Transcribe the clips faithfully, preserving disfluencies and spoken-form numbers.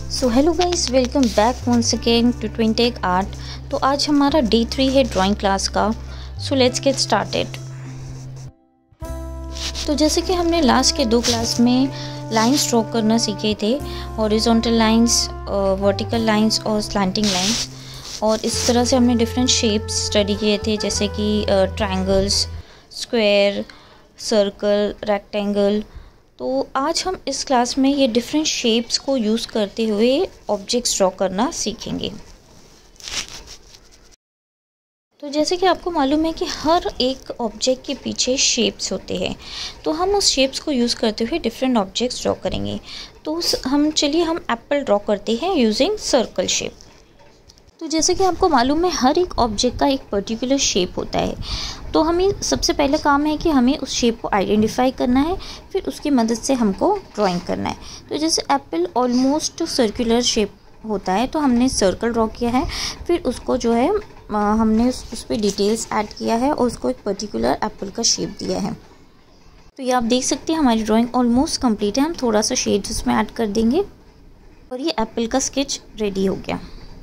So hello guys, welcome back once again to Twintech art. तो आज हमारा day three है ड्राइंग क्लास का। So let's get started. तो जैसे कि हमने लास्ट के दो क्लास में लाइंस ड्रॉ करना सीखे थे, हॉरिजॉन्टल लाइंस, वर्टिकल लाइंस और स्लैंटिंग लाइंस, और इस तरह से हमने डिफरेंट शेप्स स्टडी किए थे, जैसे कि ट्रायंगल्स, स्क्वायर, सर्कल, रेक्टेंगल। तो आज हम इस क्लास में ये डिफरेंट शेप्स को यूज़ करते हुए ऑब्जेक्ट्स ड्रॉ करना सीखेंगे। तो जैसे कि आपको मालूम है कि हर एक ऑब्जेक्ट के पीछे शेप्स होते हैं, तो हम उस शेप्स को यूज़ करते हुए डिफरेंट ऑब्जेक्ट्स ड्रॉ करेंगे। तो हम चलिए हम एप्पल ड्रॉ करते हैं यूजिंग सर्कल शेप। तो जैसे कि आपको मालूम है हर एक ऑब्जेक्ट का एक पर्टिकुलर शेप होता है, तो हमें सबसे पहले काम है कि हमें उस शेप को आइडेंटिफाई करना है, फिर उसकी मदद से हमको ड्राइंग करना है। तो जैसे एप्पल ऑलमोस्ट सर्कुलर शेप होता है, तो हमने सर्कल ड्रॉ किया है, फिर उसको जो है हमने उस, उस पर डिटेल्स ऐड किया है और उसको एक पर्टिकुलर एप्पल का शेप दिया है। तो ये आप देख सकते हैं हमारी ड्राइंग ऑलमोस्ट कंप्लीट है। हम थोड़ा सा शेड्स उसमें ऐड कर देंगे और ये एप्पल का स्केच रेडी हो गया।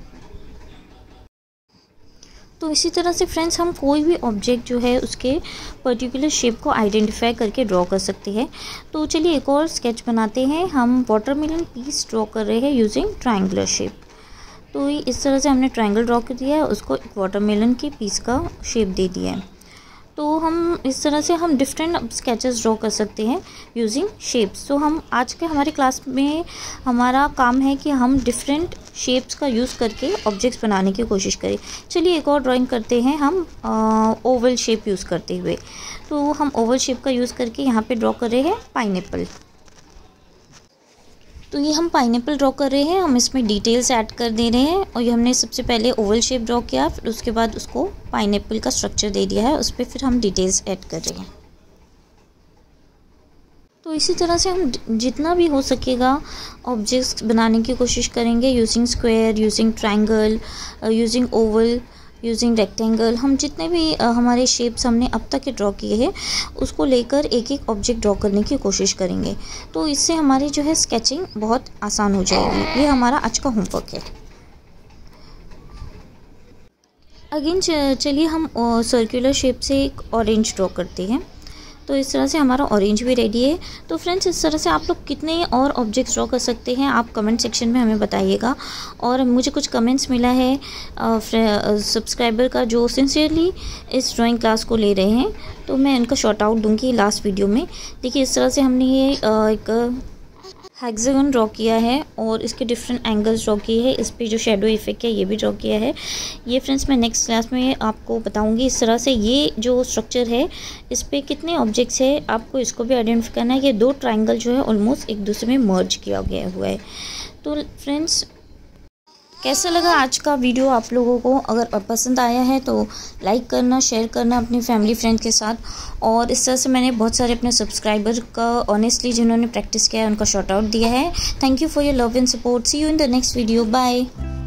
तो इसी तरह से फ्रेंड्स हम कोई भी ऑब्जेक्ट जो है उसके पर्टिकुलर शेप को आइडेंटिफाई करके ड्रॉ कर सकते हैं। तो चलिए एक और स्केच बनाते हैं। हम वाटरमेलन पीस ड्रॉ कर रहे हैं यूजिंग ट्रायंगुलर शेप। तो इस तरह से हमने ट्रायंगल ड्रॉ कर दिया है, उसको एक वाटरमेलन के पीस का शेप दे दिया है। तो हम इस तरह से हम डिफरेंट स्केचेस ड्रॉ कर सकते हैं यूजिंग शेप्स। तो हम आज के हमारे क्लास में हमारा काम है कि हम डिफरेंट शेप्स का यूज़ करके ऑब्जेक्ट्स बनाने की कोशिश करें। चलिए एक और ड्राइंग करते हैं हम ओवल शेप यूज़ करते हुए। तो हम ओवल शेप का यूज़ करके यहाँ पे ड्रॉ कर रहे हैं पाइनएप्पल। तो ये हम पाइनएप्पल ड्रॉ कर रहे हैं, हम इसमें डिटेल्स ऐड कर दे रहे हैं। और ये हमने सबसे पहले ओवल शेप ड्रॉ किया, फिर उसके बाद उसको पाइनएप्पल का स्ट्रक्चर दे दिया है, उस पर फिर हम डिटेल्स ऐड कर रहे हैं। तो इसी तरह से हम जितना भी हो सकेगा ऑब्जेक्ट्स बनाने की कोशिश करेंगे using square, using triangle, using oval, using rectangle. हम जितने भी uh, हमारे शेप्स हमने अब तक के ड्रॉ किए हैं उसको लेकर एक एक ऑब्जेक्ट ड्रॉ करने की कोशिश करेंगे। तो इससे हमारी जो है स्केचिंग बहुत आसान हो जाएगी। ये हमारा आज का होमवर्क है। अगेन चलिए हम सर्कुलर शेप से एक ऑरेंज ड्रॉ करते हैं। तो इस तरह से हमारा ऑरेंज भी रेडी है। तो फ्रेंड्स इस तरह से आप लोग कितने और ऑब्जेक्ट्स ड्रॉ कर सकते हैं आप कमेंट सेक्शन में हमें बताइएगा। और मुझे कुछ कमेंट्स मिला है सब्सक्राइबर का जो सिंसियरली इस ड्राइंग क्लास को ले रहे हैं, तो मैं इनका शॉर्ट आउट दूंगी लास्ट वीडियो में। देखिए इस तरह से हमने ये एक हेक्सागन ड्रॉ किया है और इसके डिफरेंट एंगल्स ड्रॉ किए हैं। इस पे जो शेडो इफेक्ट है ये भी ड्रॉ किया है। ये फ्रेंड्स मैं नेक्स्ट क्लास में आपको बताऊंगी। इस तरह से ये जो स्ट्रक्चर है इस पे कितने ऑब्जेक्ट्स है आपको इसको भी आइडेंटिफाई करना है। ये दो ट्रायंगल जो है ऑलमोस्ट एक दूसरे में मर्ज किया गया हुआ है। तो फ्रेंड्स कैसा लगा आज का वीडियो आप लोगों को? अगर पसंद आया है तो लाइक करना, शेयर करना अपनी फैमिली फ्रेंड्स के साथ। और इस तरह से मैंने बहुत सारे अपने सब्सक्राइबर का ऑनेस्टली जिन्होंने प्रैक्टिस किया है उनका शॉर्ट आउट दिया है। Thank you for your love and support. See you in the next video. Bye.